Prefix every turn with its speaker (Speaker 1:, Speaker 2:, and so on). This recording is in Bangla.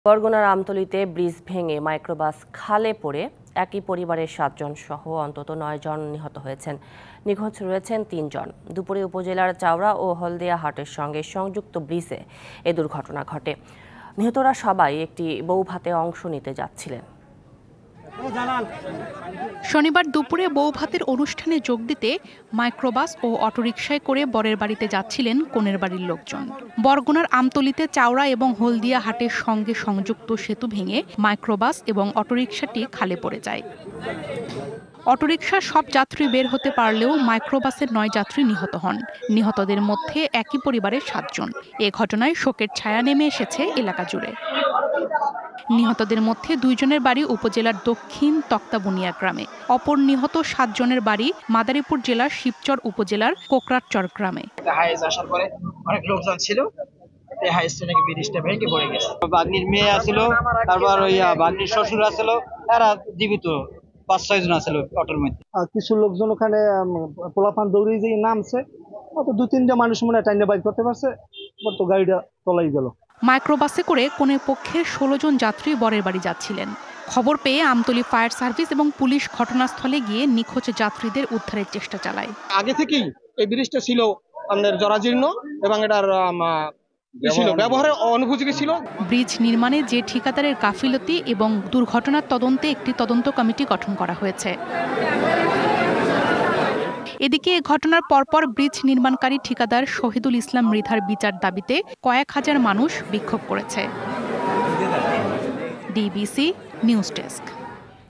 Speaker 1: বরগুনার আমতলীতে ব্রিজ ভেঙে মাইক্রোবাস খালে পড়ে একই পরিবারের 7 জন সহ অন্তত 9 জন নিহত হয়েছেন। নিখোঁজ রয়েছেন 3 জন। দুপুরে উপজেলার চাওড়া ও হলদিয়া হাটের সঙ্গে সংযুক্ত ব্রিজে এ দুর্ঘটনা ঘটে। নিহতরা সবাই একটি বৌভাতে অংশ নিতে যাচ্ছিলেন।
Speaker 2: শনিবার দুপুরে বৌভাতের অনুষ্ঠানে যোগ দিতে মাইক্রোবাস ও অটোরিকশায় করে বরের বাড়িতে যাচ্ছিলেন কনের বাড়ির লোকজন। বরগুনার আমতলীতে চাওড়া এবং হলদিয়া হাটের সঙ্গে সংযুক্ত সেতু ভেঙে মাইক্রোবাস এবং অটোরিকশাটি খালে পড়ে যায়। অটোরিকশার সব যাত্রী বের হতে পারলেও মাইক্রোবাসের 9 যাত্রী নিহত হন। নিহতদের মধ্যে একই পরিবারের 7 জন। এ ঘটনায় শোকের ছায়া নেমে এসেছে এলাকা জুড়ে। নিহতদের মধ্যে 2 জনের বাড়ি উপজেলার দক্ষিণ তক্তাবুনিয়া গ্রামে। অপর নিহত 7 জনের বাড়ি মাদারীপুর জেলার শিবচর উপজেলার কোকরাতচর গ্রামে।
Speaker 3: আসার পরে অনেক লোকজন ছিল, ব্রিজটা ভেঙে পড়ে গেছে। বাগ্নির মেয়ে আছিল, তারপর ওই বাগ্নির শ্বশুর আছিল, তারা জীবিত 5-6 জন আছিল অটোর মধ্যে।
Speaker 4: কিছু লোকজন ওখানে পোলাপান দৌড়ে দিয়ে নামছে, অত 2-3টা মানুষ মনে হয় টাইনে বাইক করতে পারছে, তো গাড়িটা তলাই গেল।
Speaker 2: মাইক্রোবাসে করে কনের পক্ষের 16 জন যাত্রী বরের বাড়ি যাচ্ছিলেন। খবর পেয়ে আমতলী ফায়ার সার্ভিস এবং পুলিশ ঘটনাস্থলে গিয়ে নিখোঁজ যাত্রীদের উদ্ধারের চেষ্টা চালায়।
Speaker 5: আগে থেকেই এই ব্রিজটা ছিল আমাদের জরাজীর্ণ এবং এটার ব্যবহারের অনুপযোগী ছিল।
Speaker 2: ব্রিজ নির্মাণে যে ঠিকাদারের গাফিলতি এবং দুর্ঘটনার তদন্তে একটি তদন্ত কমিটি গঠন করা হয়েছে। এদিকে এ ঘটনার পরপর ব্রিজ নির্মাণকারী ঠিকাদার শহীদুল ইসলাম মৃধার বিচার দাবিতে কয়েক হাজার মানুষ বিক্ষোভ করেছে। DBC news desk.